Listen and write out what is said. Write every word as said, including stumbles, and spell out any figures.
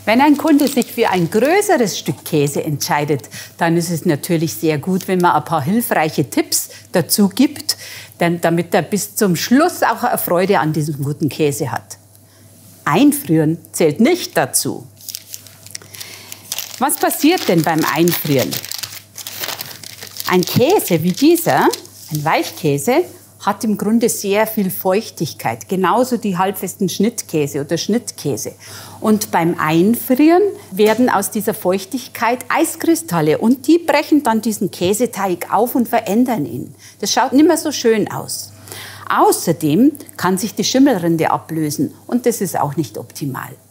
Wenn ein Kunde sich für ein größeres Stück Käse entscheidet, dann ist es natürlich sehr gut, wenn man ein paar hilfreiche Tipps dazu gibt, denn damit er bis zum Schluss auch eine Freude an diesem guten Käse hat. Einfrieren zählt nicht dazu. Was passiert denn beim Einfrieren? Ein Käse wie dieser, ein Weichkäse, hat im Grunde sehr viel Feuchtigkeit. Genauso die halbfesten Schnittkäse oder Schnittkäse. Und beim Einfrieren werden aus dieser Feuchtigkeit Eiskristalle. Und die brechen dann diesen Käseteig auf und verändern ihn. Das schaut nicht mehr so schön aus. Außerdem kann sich die Schimmelrinde ablösen. Und das ist auch nicht optimal.